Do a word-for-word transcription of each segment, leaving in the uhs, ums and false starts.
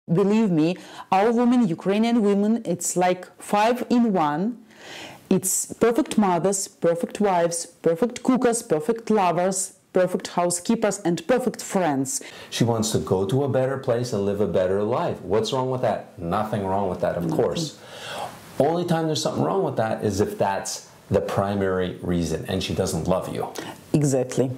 believe me, our women, Ukrainian women, it's like five in one. It's perfect mothers, perfect wives, perfect cookers, perfect lovers, perfect housekeepers, and perfect friends. She wants to go to a better place and live a better life. What's wrong with that? Nothing wrong with that, of Nothing. course. Only time there's something wrong with that is if that's the primary reason and she doesn't love you. Exactly.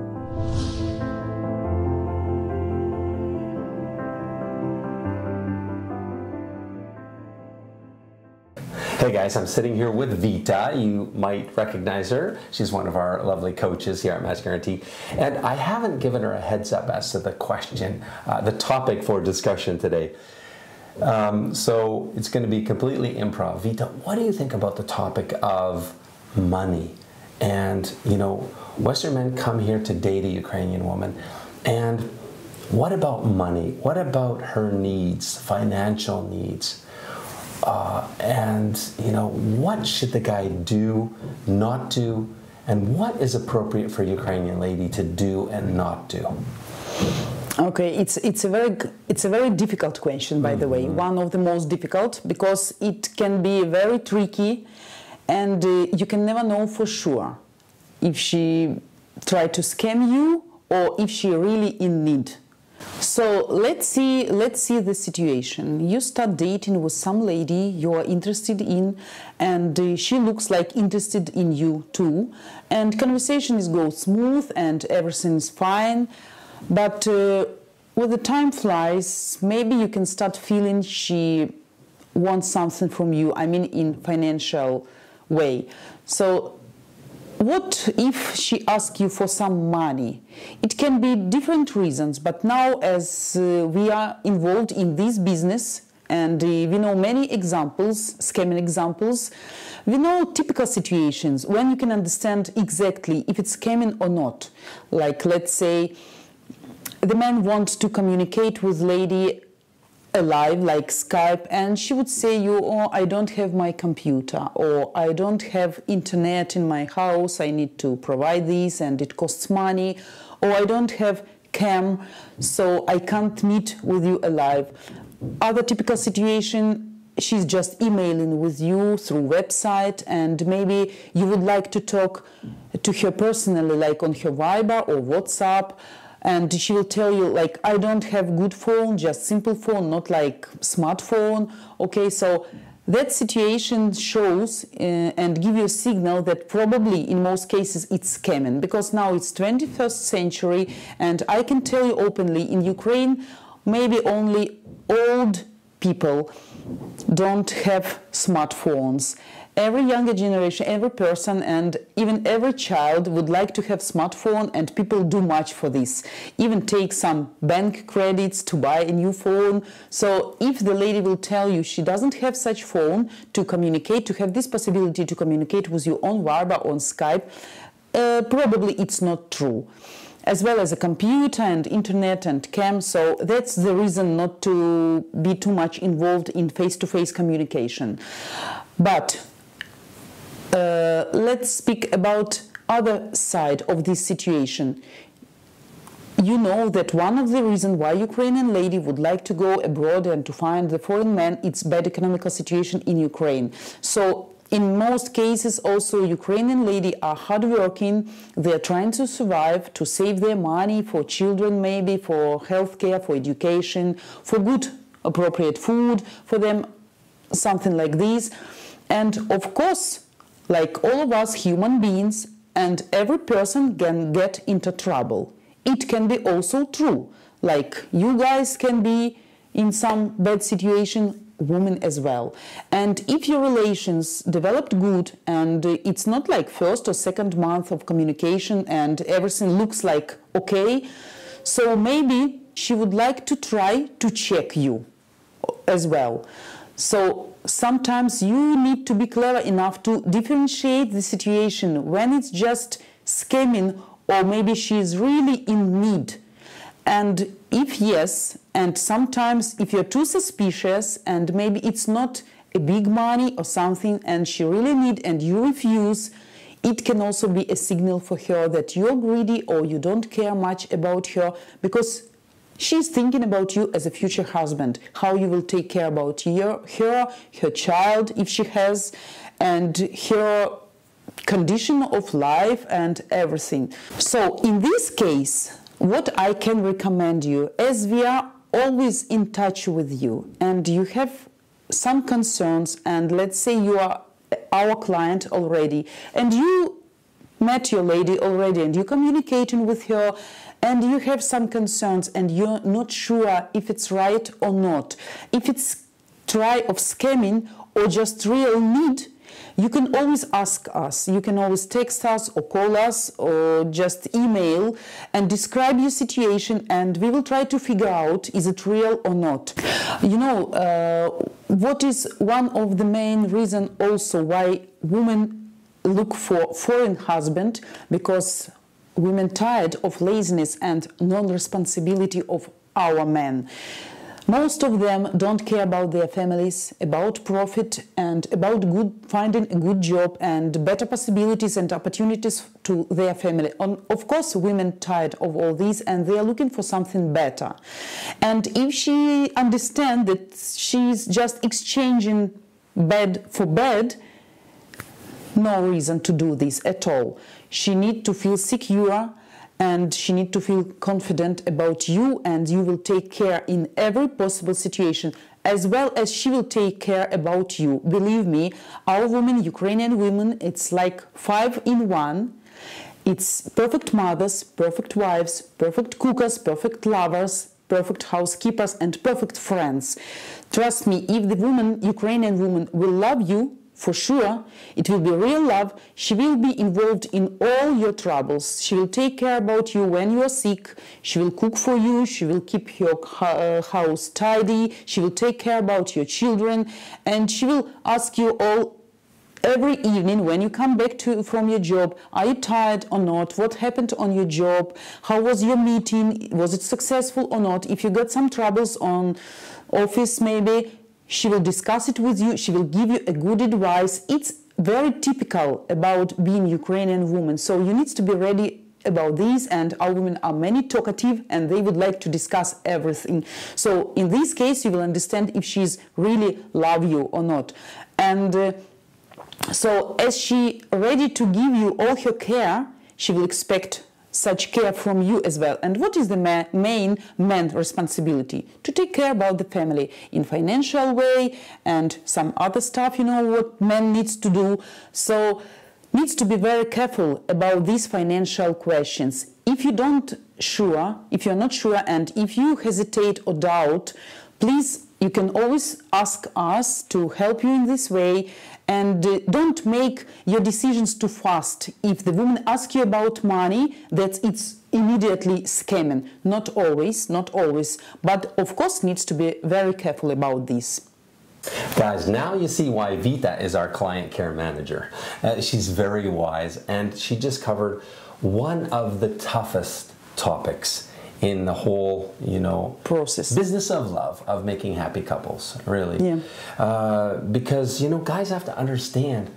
Hey guys, I'm sitting here with Vita. You might recognize her. She's one of our lovely coaches here at Match Guarantee. And I haven't given her a heads up as to the question, uh, the topic for discussion today. Um, so it's going to be completely improv. Vita, what do you think about the topic of money? And, you know, Western men come here to date a Ukrainian woman. And what about money? What about her needs, financial needs? Uh, and, you know, what should the guy do, not do, and what is appropriate for a Ukrainian lady to do and not do? Okay, it's it's a very it's a very difficult question, by mm-hmm. the way, one of the most difficult, because it can be very tricky, and uh, you can never know for sure if she tried to scam you or if she really in need. So let's see, let's see the situation. You start dating with some lady you are interested in, and uh, she looks like interested in you too, and conversation is go smooth and everything is fine, but uh, with the time flies, maybe you can start feeling she wants something from you, I mean in financial way. So what if she asks you for some money? It can be different reasons, but now as uh, we are involved in this business and uh, we know many examples, scamming examples, we know typical situations when you can understand exactly if it's scamming or not. Like, let's say the man wants to communicate with lady alive, like Skype, and she would say you, oh, I don't have my computer, or I don't have internet in my house, I need to provide this and it costs money, or I don't have cam, so I can't meet with you alive. Other typical situation, she's just emailing with you through website, and maybe you would like to talk to her personally, like on her Viber or WhatsApp, and she will tell you, like, I don't have good phone, just simple phone, not like smartphone. Okay, so that situation shows uh, and give you a signal that probably in most cases it's scamming, because now it's twenty-first century, and I can tell you openly, in Ukraine maybe only old people don't have smartphones. Every younger generation, every person, and even every child would like to have smartphone, and people do much for this. Even take some bank credits to buy a new phone. So if the lady will tell you she doesn't have such phone to communicate, to have this possibility to communicate with you on Viber, on Skype, uh, probably it's not true. As well as a computer and internet and cam, so that's the reason not to be too much involved in face-to-face communication. But Uh, let's speak about other side of this situation. You know that one of the reasons why Ukrainian lady would like to go abroad and to find the foreign man, it's bad economical situation in Ukraine. So in most cases also Ukrainian lady are hardworking, they are trying to survive, to save their money for children, maybe for healthcare, for education, for good appropriate food for them, something like this. And of course, like all of us human beings, and every person can get into trouble. It can be also true, like you guys can be in some bad situation, women as well. And if your relations developed good, and it's not like first or second month of communication and everything looks like okay, so maybe she would like to try to check you as well. So sometimes you need to be clever enough to differentiate the situation when it's just scamming, or maybe she is really in need. And if yes, and sometimes if you're too suspicious and maybe it's not a big money or something and she really need and you refuse, it can also be a signal for her that you're greedy or you don't care much about her, because She's thinking about you as a future husband, how you will take care about your, her, her child, if she has, and her condition of life and everything. So in this case, what I can recommend you, as we are always in touch with you and you have some concerns, and let's say you are our client already and you met your lady already and you're communicating with her and you have some concerns and you're not sure if it's right or not, if it's try of scamming or just real need, you can always ask us. You can always text us or call us or just email and describe your situation, and we will try to figure out is it real or not. You know, uh, what is one of the main reasons also why women look for foreign husband? Because women tired of laziness and non-responsibility of our men. Most of them don't care about their families, about profit and about good, finding a good job and better possibilities and opportunities to their family. On, of course, women tired of all this and they are looking for something better. And if she understands that she's just exchanging bad for bad, no reason to do this at all. She needs to feel secure and she needs to feel confident about you, and you will take care in every possible situation, as well as she will take care about you. Believe me, our women, Ukrainian women, it's like five in one. It's perfect mothers, perfect wives, perfect cookers, perfect lovers, perfect housekeepers, and perfect friends. Trust me, if the woman, Ukrainian woman, will love you, for sure, it will be real love. She will be involved in all your troubles. She will take care about you when you are sick. She will cook for you. She will keep your house tidy. She will take care about your children. And she will ask you all every evening when you come back to, from your job, are you tired or not? What happened on your job? How was your meeting? Was it successful or not? If you got some troubles on office maybe, she will discuss it with you, she will give you a good advice. It's very typical about being Ukrainian woman, so you need to be ready about this, and our women are many talkative and they would like to discuss everything. So in this case you will understand if she's really love you or not. And uh, so as she ready to give you all her care, she will expect such care from you as well. And what is the ma main man's responsibility? To take care about the family in financial way and some other stuff, you know, what man needs to do. So needs to be very careful about these financial questions. If you don't sure, if you're not sure and if you hesitate or doubt, please, you can always ask us to help you in this way. And uh, don't make your decisions too fast. If the woman asks you about money, that it's immediately scamming. Not always, not always. But of course needs to be very careful about this. Guys, now you see why Vita is our client care manager. Uh, she's very wise, and she just covered one of the toughest topics in the whole, you know, process, business of love, of making happy couples, really. Yeah. Uh, because, you know, guys have to understand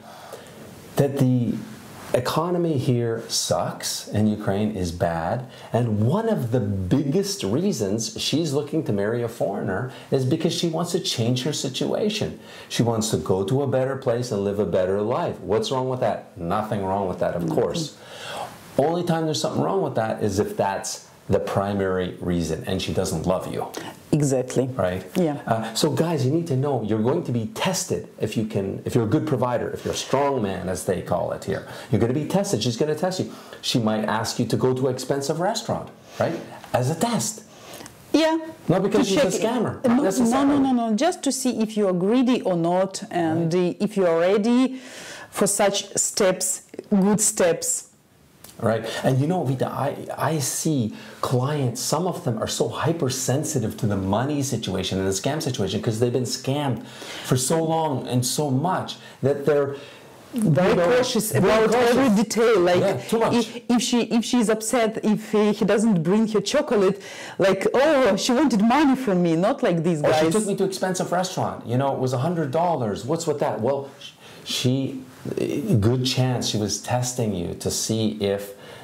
that the economy here sucks and Ukraine is bad. And one of the biggest reasons she's looking to marry a foreigner is because she wants to change her situation. She wants to go to a better place and live a better life. What's wrong with that? Nothing wrong with that, of Nothing. course. Only time there's something wrong with that is if that's the primary reason and she doesn't love you. Exactly. Right? Yeah. Uh, so guys, you need to know you're going to be tested if you can, if you're a good provider, if you're a strong man, as they call it here. You're going to be tested. She's going to test you. She might ask you to go to an expensive restaurant, right? As a test. Yeah. Not because she's a check scammer. No, no, no, no, no. Just to see if you are greedy or not, and right. if you are ready for such steps, good steps. Right. And you know, Vita, I, I see clients, some of them are so hypersensitive to the money situation and the scam situation because they've been scammed for so long and so much that they're very you know, cautious about cautious. every detail. Like yeah, too much. If, if she if she's upset if he, he doesn't bring her chocolate, like, oh, she wanted money from me, not like these guys. Or she took me to an expensive restaurant. You know, it was a hundred dollars. What's with that? Well, she, good chance she was testing you to see if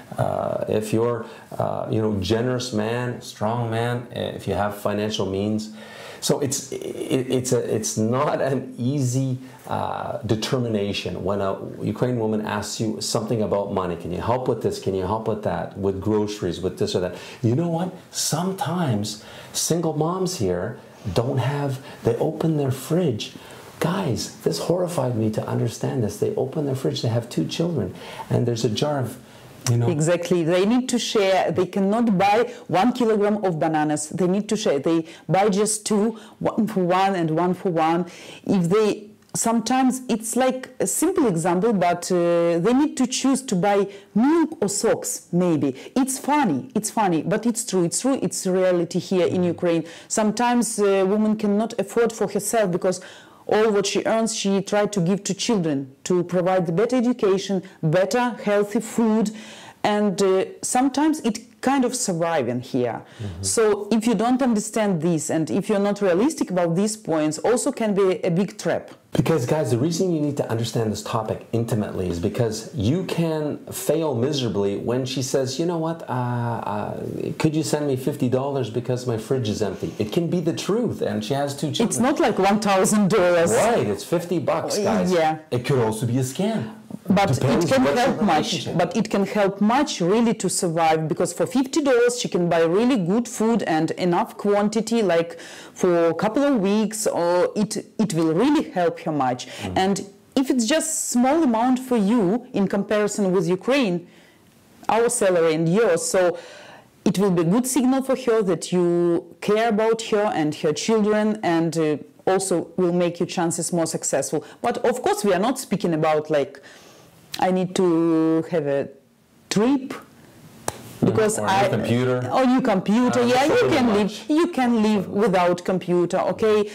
Uh, if you're, uh, you know, generous man, strong man, if you have financial means. So it's it, it's a it's not an easy uh, determination when a Ukrainian woman asks you something about money. Can you help with this? Can you help with that? With groceries? With this or that? You know what? Sometimes single moms here don't have. They open their fridge. Guys, this horrified me to understand this. They open their fridge. They have two children, and there's a jar of. You know? Exactly. They need to share. They cannot buy one kilogram of bananas. They need to share. They buy just two, one for one and one for one. If they sometimes it's like a simple example, but uh, they need to choose to buy milk or socks. Maybe it's funny. It's funny, but it's true. It's true. It's reality here in Ukraine. Sometimes a woman cannot afford for herself because all what she earns, she tried to give to children to provide better education, better healthy food, and uh, sometimes it kind of surviving here. Mm-hmm. So if you don't understand this and if you're not realistic about these points, also can be a big trap. Because guys, the reason you need to understand this topic intimately is because you can fail miserably when she says, you know what, uh, uh, could you send me fifty dollars because my fridge is empty? It can be the truth and she has two children. It's not like one thousand dollars. Right, it's fifty bucks, guys. Yeah. It could also be a scam. But Depends it can what's help your much. But it can help much really to survive because for fifty dollars she can buy really good food and enough quantity, like for a couple of weeks, or it it will really help her much. Mm. And if it's just small amount for you in comparison with Ukraine, our salary and yours, so it will be a good signal for her that you care about her and her children, and uh, also will make your chances more successful. But of course, we are not speaking about like, I need to have a trip because or I a computer. or new computer. Uh, yeah, you so can much. live. You can live without computer. Okay.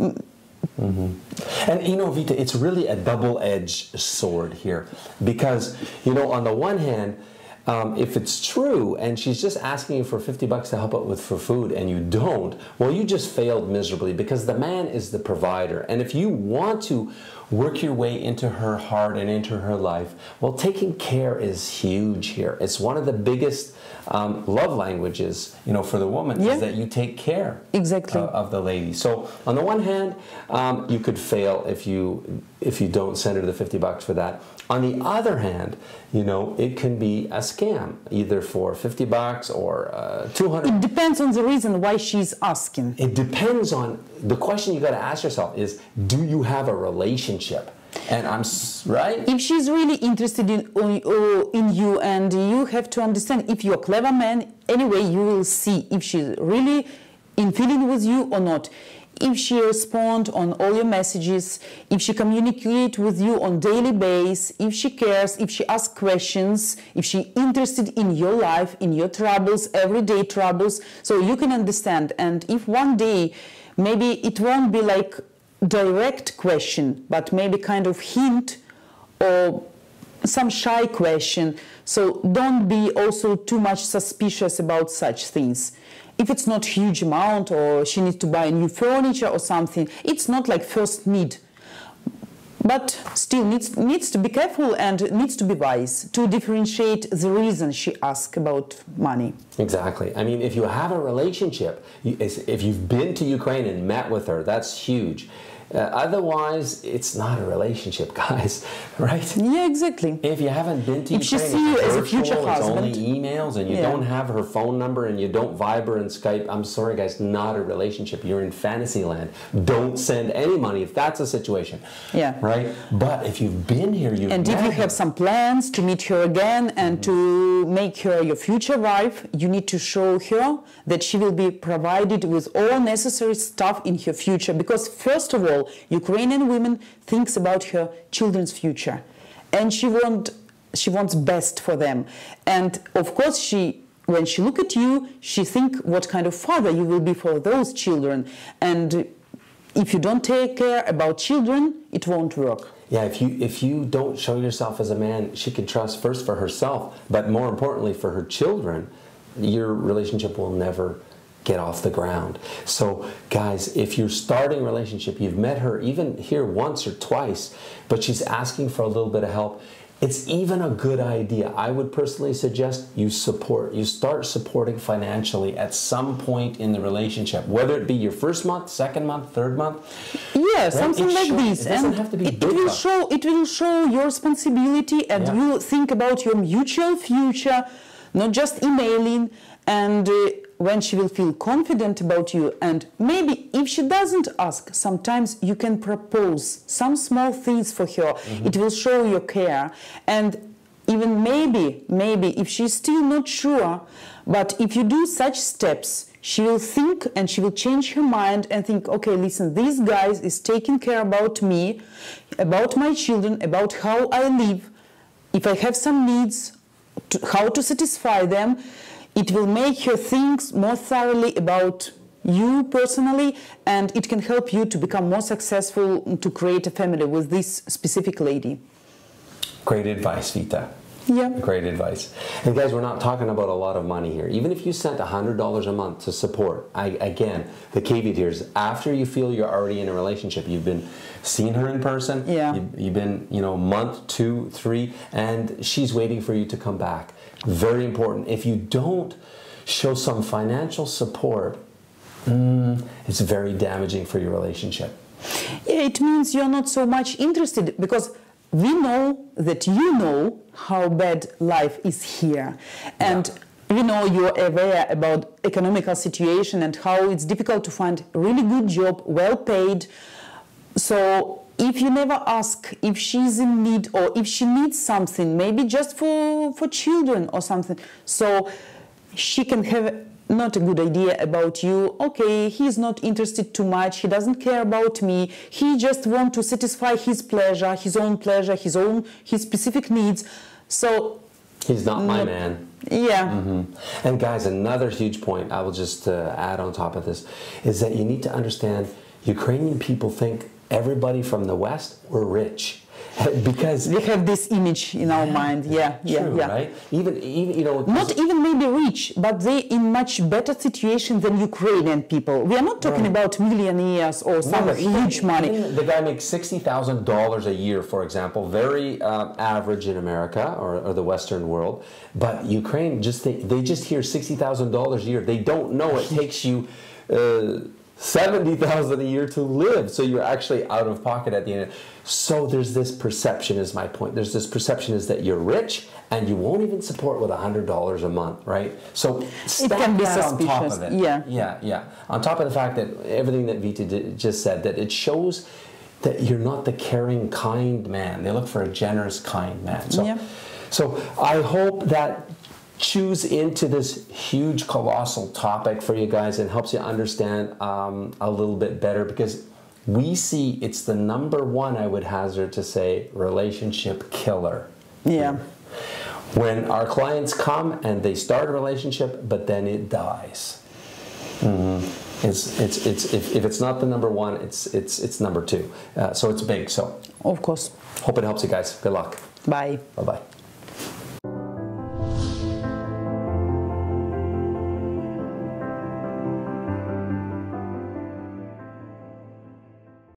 Mm-hmm. And you know, Vita, it's really a double-edged sword here because, you know, on the one hand, um, if it's true and she's just asking you for fifty bucks to help out with for food and you don't, well, you just failed miserably because the man is the provider. And if you want to work your way into her heart and into her life, well, taking care is huge here. It's one of the biggest um, love languages, you know, for the woman, yeah. is that you take care exactly. uh, of the lady. So on the one hand, um, you could fail if you if you don't send her the fifty bucks for that. On the other hand, you know, it can be a scam, either for fifty bucks or uh, two hundred. It depends on the reason why she's asking. It depends on, the question you got to ask yourself is, do you have a relationship? And I'm right. If she's really interested in in you, and you have to understand, if you're a clever man, anyway, you will see if she's really in feeling with you or not. If she responds on all your messages, if she communicates with you on daily basis, if she cares, if she asks questions, if she's interested in your life, in your troubles, everyday troubles, so you can understand. And if one day, maybe it won't be like direct question, but maybe kind of hint or some shy question, so don't be also too much suspicious about such things. If it's not huge amount or she needs to buy new furniture or something, it's not like first need. But still needs, needs to be careful and needs to be wise to differentiate the reason she asks about money. Exactly. I mean, if you have a relationship, if you've been to Ukraine and met with her, that's huge. Uh, otherwise, it's not a relationship, guys, right? Yeah, exactly. If you haven't been to if Ukraine, she see you as a future it's husband, only emails, and you yeah. don't have her phone number, and you don't Viber and Skype, I'm sorry, guys, not a relationship. You're in fantasy land. Don't send any money if that's a situation. Yeah. Right? But if you've been here, you've And if you have some plans to meet her again and mm-hmm. to make her your future wife, you need to show her that she will be provided with all necessary stuff in her future. Because first of all, Ukrainian women thinks about her children's future, and she want she wants best for them. And of course, she when she look at you, she think what kind of father you will be for those children. And if you don't take care about children, it won't work. Yeah, if you if you don't show yourself as a man she can trust, first for herself, but more importantly for her children, your relationship will never get off the ground. So guys, if you're starting a relationship, you've met her even here once or twice, but she's asking for a little bit of help, it's even a good idea. I would personally suggest you support, you start supporting financially at some point in the relationship, whether it be your first month, second month, third month. Yeah, right? something it like show, this. It doesn't and have to be it, big it will bucks. show it will show your responsibility, and Yeah. you think about your mutual future, not just emailing. And uh, when she will feel confident about you, and maybe if she doesn't ask, sometimes you can propose some small things for her. Mm-hmm. It will show your care. And even maybe, maybe if she's still not sure, but if you do such steps, she will think and she will change her mind and think, okay, listen, this guy is taking care about me, about my children, about how I live. If I have some needs, to, how to satisfy them. It will make her think more thoroughly about you personally, and it can help you to become more successful to create a family with this specific lady. Great advice, Vita. Yeah. Great advice. And guys, we're not talking about a lot of money here. Even if you sent one hundred dollars a month to support, I, again, the caveat here is after you feel you're already in a relationship, you've been seeing her in person, yeah. you, you've been, you know, month, two, three, and she's waiting for you to come back. Very important. If you don't show some financial support, mm, it's very damaging for your relationship. Yeah, it means you're not so much interested, because we know that you know how bad life is here, and yeah. you know you're aware about economical situation and how it's difficult to find a really good job, well paid. So if you never ask if she's in need or if she needs something, maybe just for for children or something, so she can have not a good idea about you. Okay, he's not interested too much, he doesn't care about me, he just wants to satisfy his pleasure, his own pleasure, his own, his specific needs. So he's not my no, man. Yeah. Mm-hmm. And guys, another huge point I will just uh, add on top of this is that you need to understand Ukrainian people think everybody from the West were rich. Because we have this image in our mind, yeah, yeah, true, yeah. Right? Even, even, you know, not even maybe rich, but they in much better situation than Ukrainian people. We are not talking right. about millionaires or some no, huge even, money. Even the guy makes sixty thousand dollars a year, for example, very uh, average in America or, or the Western world. But Ukraine, just they, they just hear sixty thousand dollars a year. They don't know it takes you Uh, seventy thousand dollars a year to live, so you're actually out of pocket at the end. So there's this perception, is my point. There's this perception is that you're rich and you won't even support with one hundred dollars a month, right? So it can be that suspicious. on top of it. Yeah, yeah, yeah. On top of the fact that everything that Vita did, just said, that it shows that you're not the caring, kind man. They look for a generous, kind man. So, yeah. so I hope that chews into this huge, colossal topic for you guys and helps you understand um, a little bit better, because we see it's the number one, I would hazard to say, relationship killer. Yeah. When our clients come and they start a relationship, but then it dies. Mm-hmm. It's, it's, it's, if, if it's not the number one, it's, it's, it's number two. Uh, so it's big. So, of course. Hope it helps you guys. Good luck. Bye. Bye-bye.